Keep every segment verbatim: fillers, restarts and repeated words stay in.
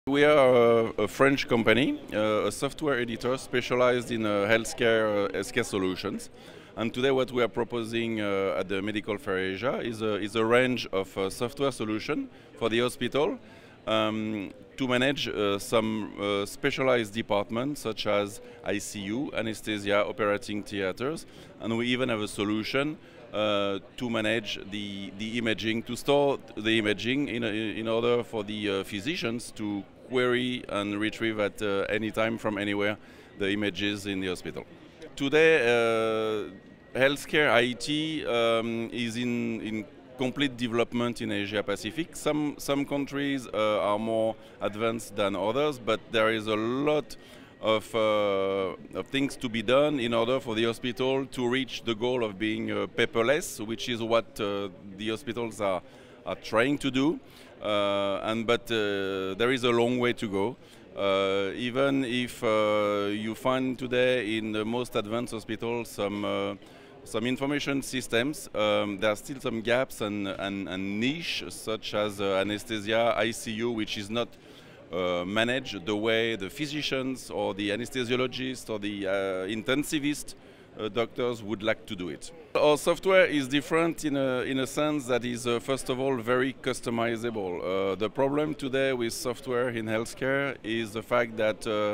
We are a, a French company, uh, a software editor specialized in uh, healthcare, uh, healthcare solutions. And today what we are proposing uh, at the Medical Fair Asia is a, is a range of uh, software solution for the hospital um, to manage uh, some uh, specialized departments such as I C U, anesthesia, operating theaters, and we even have a solution uh, to manage the, the imaging, to store the imaging in, a, in order for the uh, physicians to query and retrieve at uh, any time from anywhere the images in the hospital. Today, uh, healthcare I T um, is in, in complete development in Asia Pacific. Some, some countries uh, are more advanced than others, but there is a lot of, uh, of things to be done in order for the hospital to reach the goal of being uh, paperless, which is what uh, the hospitals are, are trying to do. Uh, and but uh, there is a long way to go. Uh, even if uh, you find today in the most advanced hospitals some uh, some information systems, um, there are still some gaps and, and, and niche, such as uh, anesthesia, I C U, which is not uh, managed the way the physicians or the anesthesiologists or the uh, intensivist Uh, doctors would like to do it. Our software is different in a, in a sense that is uh, first of all very customizable. Uh, the problem today with software in healthcare is the fact that uh,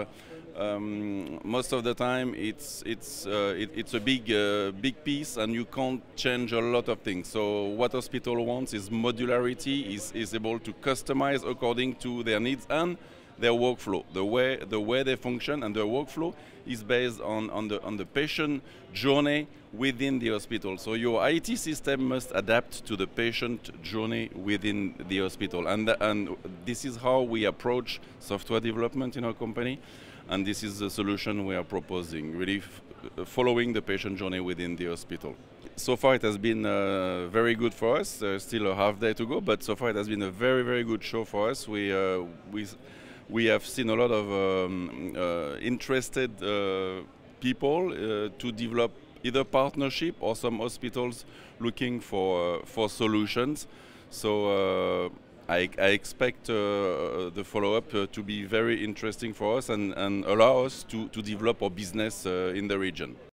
um, most of the time it's, it's, uh, it, it's a big, uh, big piece and you can't change a lot of things. So what hospital wants is modularity, is, is able to customize according to their needs and their workflow. The way, the way they function and their workflow is based on, on, the, on the patient journey within the hospital. So your I T system must adapt to the patient journey within the hospital. And, and this is how we approach software development in our company. And this is the solution we are proposing, really f following the patient journey within the hospital. So far it has been uh, very good for us. There's still a half day to go, but so far it has been a very, very good show for us. We, uh, we, We have seen a lot of um, uh, interested uh, people uh, to develop either partnership or some hospitals looking for uh, for solutions. So uh, I, I expect uh, the follow-up uh, to be very interesting for us and, and allow us to, to develop our business uh, in the region.